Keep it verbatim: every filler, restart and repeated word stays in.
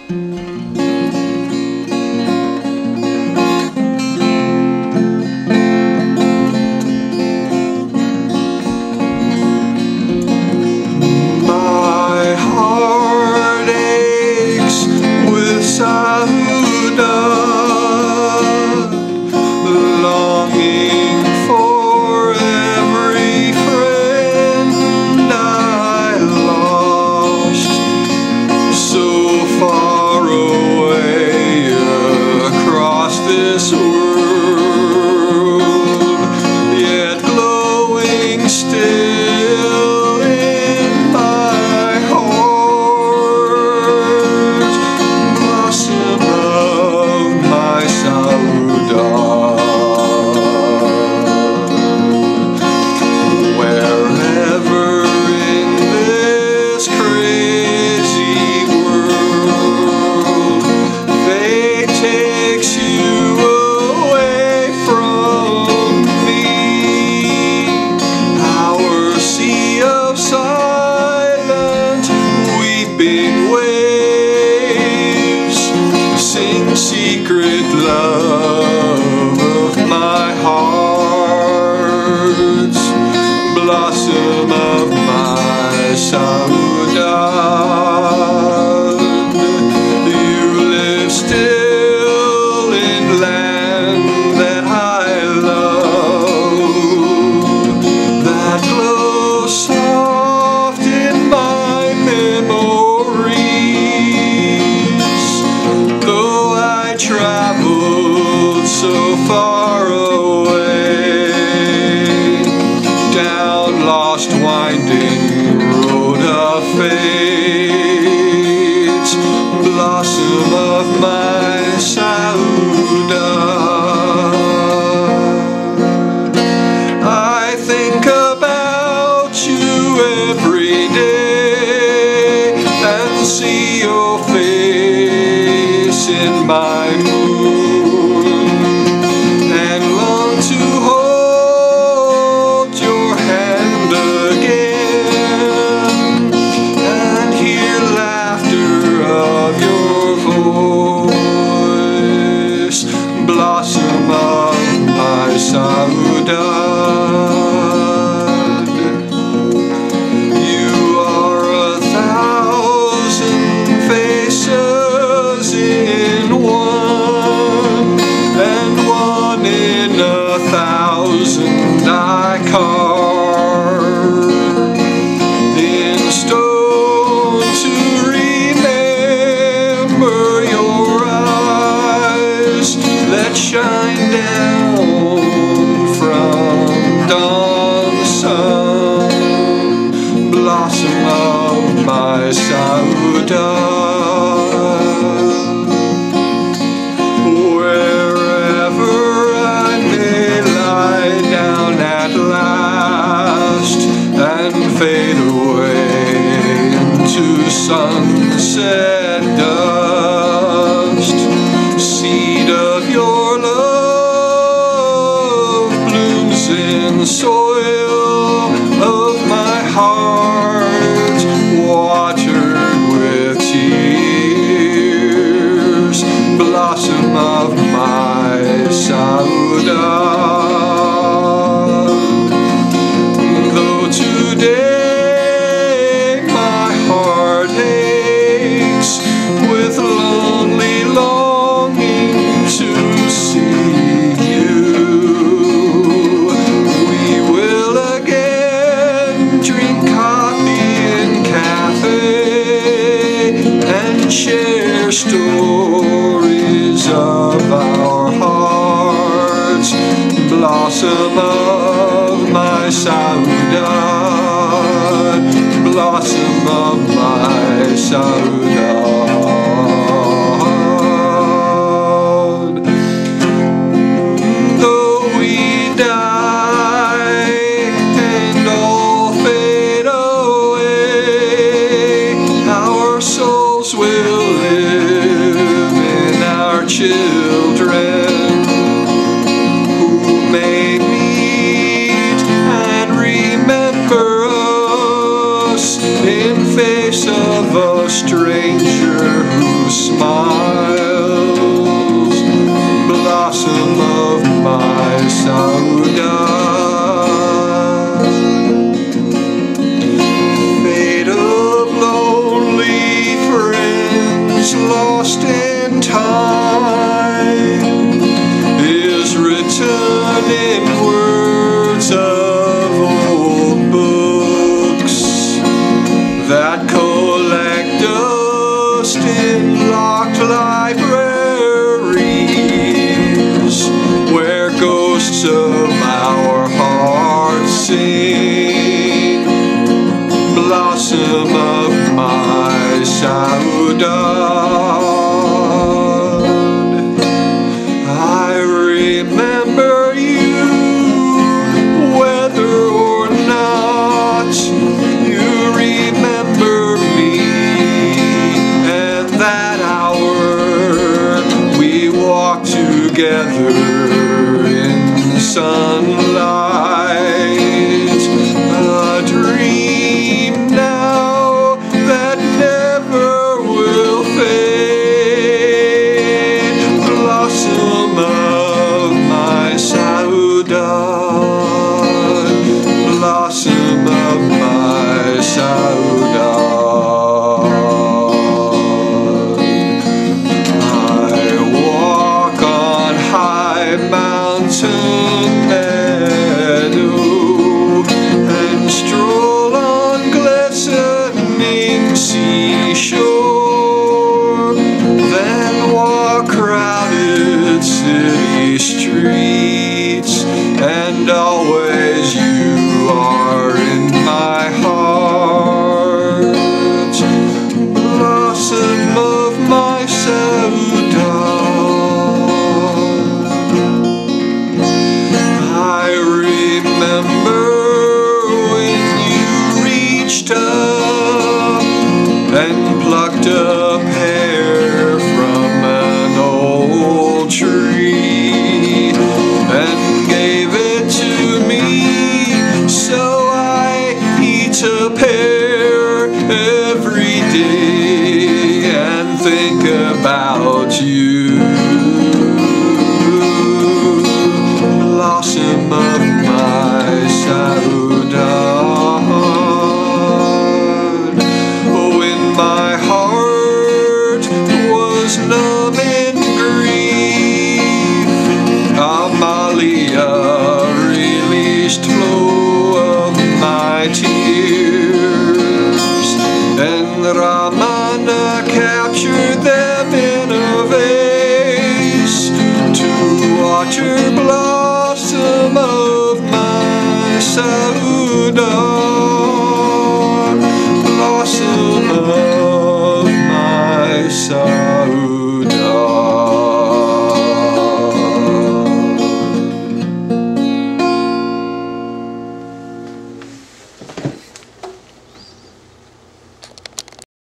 longing for every friend I lost, so far away across this world, yet glowing still in my heart, blossom of my saudade. Secret love of my heart, blossom of my saudade. You live still in land that I love, that glows soft in my memories. Though I traveled so far away, down lost winding road of fate, blossom of my saudade. I think about you every day and see your face in my moon, and long to hold your hand again and hear laughter of your voice, blossom of my saudade. You are a thousand faces in one, and one in a thousand I carve in stone to remember your eyes that shine down from dawn sun, blossom of my saudade. Fade away into sunset dust, seed of your love blooms in the soil of my heart, watered with tears, blossom of my saudade. Though today with lonely longing to see you, we will again drink coffee in cafe and share stories of our hearts, blossom of my saudade, blossom of my saudade. Though we die and all fade away, our souls will live in our children, who may meet and remember us in face of a stranger who smiles, blossom of my saudade, fate of lonely friends lost in time is written in words of old books that collect dust in locked libraries, where ghosts of our hearts sing, blossom of my saudade. I remember you, whether or not you remember me, and that hour we walked together in sunlight, a dream now that never will fade, blossom of my saudade, blossom of my saudade. I walk on high mountain meadow and stroll on glistening seashore, then walk crowded city streets, and always you are in my heart, blossom of my saudade. I remember when you reached up and plucked a pear from an old tree and gave it to me, so I eat a pear every day and think about you, blossom of my saudade. When my heart was numb in grief, Amalia released flow of my tears, and Ramana captured